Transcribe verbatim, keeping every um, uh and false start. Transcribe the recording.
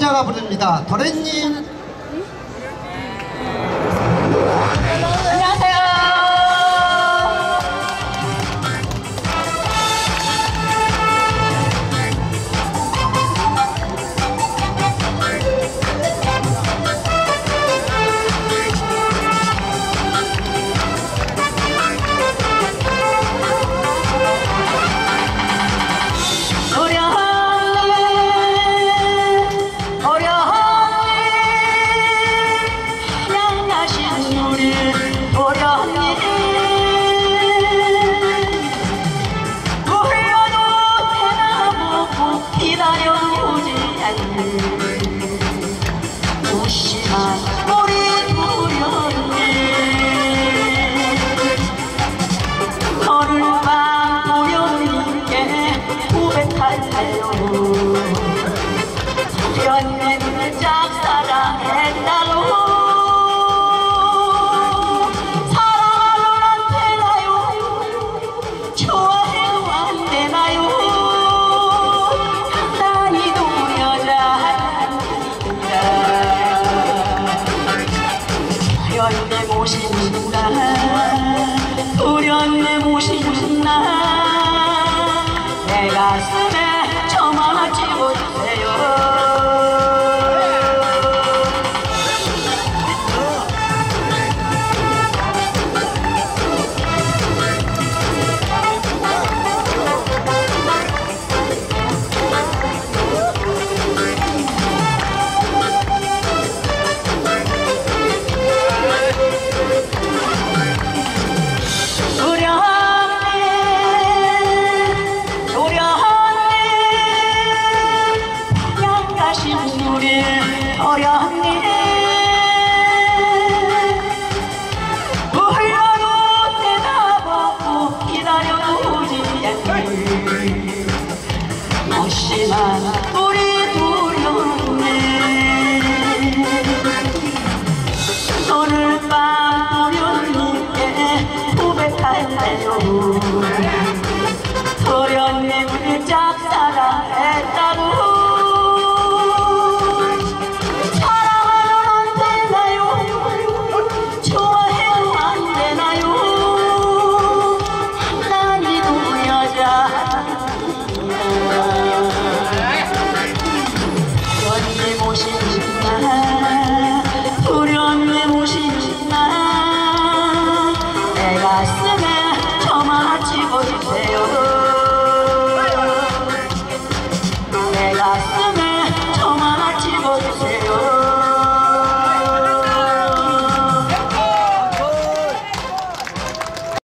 남자가 부릅니다. 도련님. 안녕하세요. 무심한 우리 도련님 오늘 밤 도련님께 고백할래요. 도련님을 짝사랑했다고 도련님 오시는 날 도련님 오시는 날 내 가슴에 점 하나 찍어주세요. 도련님 불러도 대답 없고 기다려오지 않니 무심한 우리 도련님 오늘 밤 도련님께 고백할래요. 도련님을 짝사랑했다고 도련님 오시는 날 내 가슴에 점 하나 찍어주세요. 내 가슴에 점 하나 찍어주세요.